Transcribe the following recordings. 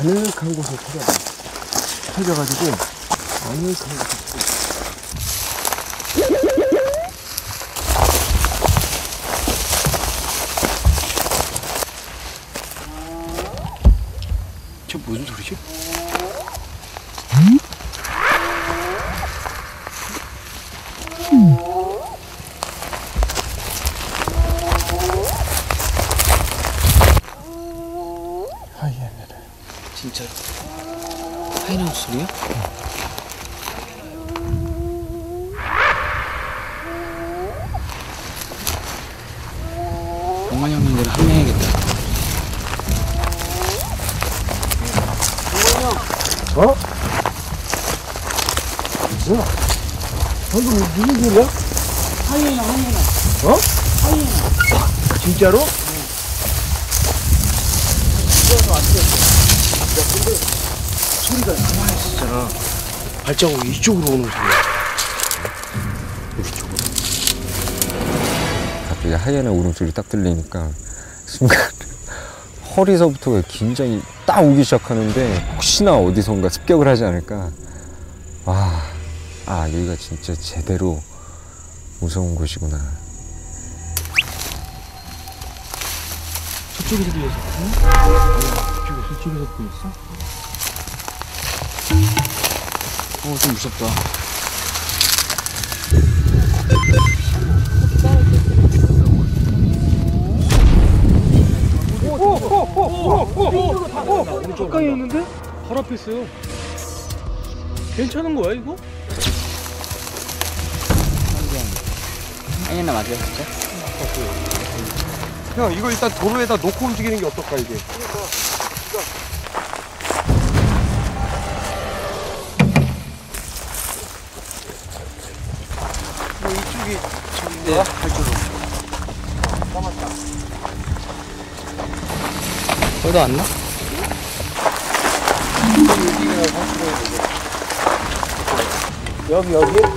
아늑한 곳을 찾아가지고 아늑한 곳을 저 무슨 소리지? 하이에나를. 진짜로? 하이에나 소리야? 병만 형님들 합류해야겠다. 어? 뭐야? 방금 무슨 소리야? 하이에나. 어? 하이에나. 진짜로? 소리가 진짜 발자국이 이쪽으로 오는 소리야. 이쪽으로. 갑자기 하이에나 울음소리 딱 들리니까 순간 허리서부터 긴장이 딱 오기 시작하는데 혹시나 어디선가 습격을 하지 않을까. 여기가 진짜 제대로 무서운 곳이구나. 저쪽에서 들렸어? 응? 저쪽에서 들렸어? 좀 무섭다. 가까이 있는데? 바로 앞에 있어요. 괜찮은 거야 이거? 하이에나 맞아요, 진짜? 형 이거 일단 도로에다 놓고 움직이는 게 어떨까 이게? 이쪽이 저기인데 할줄로 남았다. 저도 안 나? 여기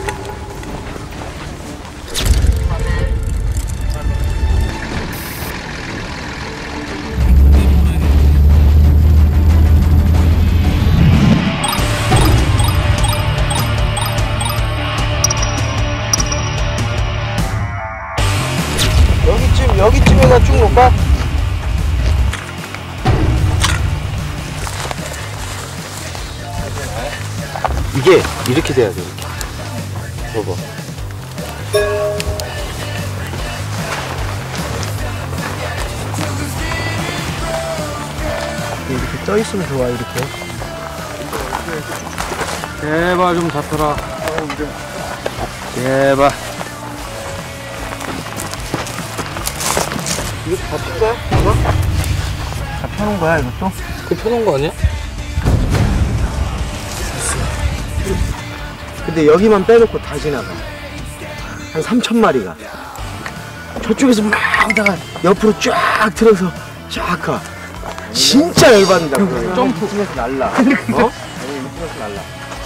여기쯤에다 쭉 놓을까? 이게 이렇게 돼야 돼. 이렇게. 봐봐. 이렇게 떠 있으면 좋아 이렇게. 제발 좀 잡혀라. 제발. 이거 다 핀 거야? 이거? 다 펴놓은 거야 이것도? 그거 펴놓은 거 아니야? 근데 여기만 빼놓고 다 지나가. 한 3,000마리가. 저쪽에서 막 오다가 옆으로 쫙 틀어서 쫙 가. 진짜 열받는다. 점프. 이쪽에서 날라. 어? 이쪽에서 날라.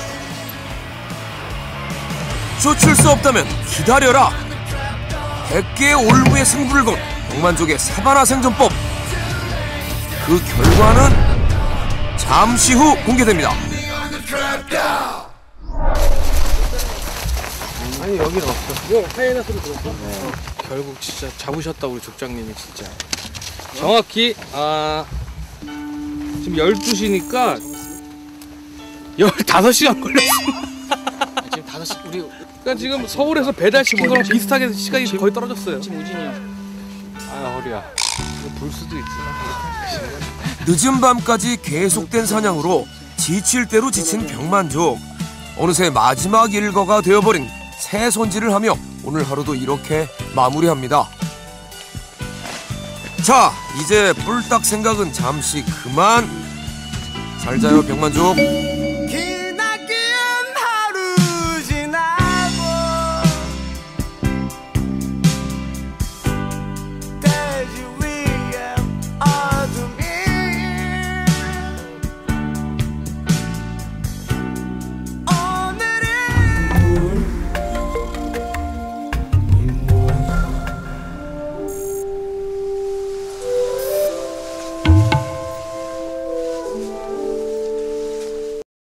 쫓을 수 없다면 기다려라. 100개의 올무의 승부를 건 병만족의 사바나 생존법. 그 결과는 잠시 후 공개됩니다. 아니 여기는 없어. 이거 하이에나 소리 들었어? 네. 결국 진짜 잡으셨다 우리 족장님이 진짜. 정확히 지금 12시니까 15시간 걸렸어. 지금 5시 우리 그러니까 지금 서울에서 배달 시킨 거랑 비슷하게 시간이 거의 떨어졌어요. 지금 우진이야. 허리야. 이거 불 수도 있지. 늦은 밤까지 계속된 사냥으로 지칠 대로 지친 병만족. 어느새 마지막 일거가 되어버린 새 손질을 하며 오늘 하루도 이렇게 마무리합니다. 자, 이제 뿔딱 생각은 잠시 그만. 잘 자요 병만족.